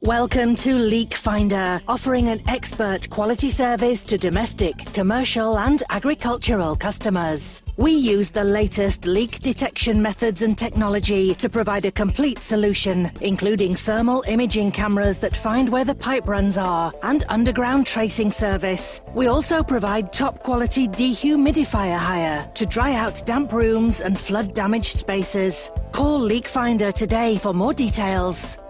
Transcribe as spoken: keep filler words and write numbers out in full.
Welcome to Leak Finder, offering an expert quality service to domestic, commercial and agricultural customers. We use the latest leak detection methods and technology to provide a complete solution, including thermal imaging cameras that find where the pipe runs are and underground tracing service. We also provide top quality dehumidifier hire to dry out damp rooms and flood damaged spaces. Call Leak Finder today for more details.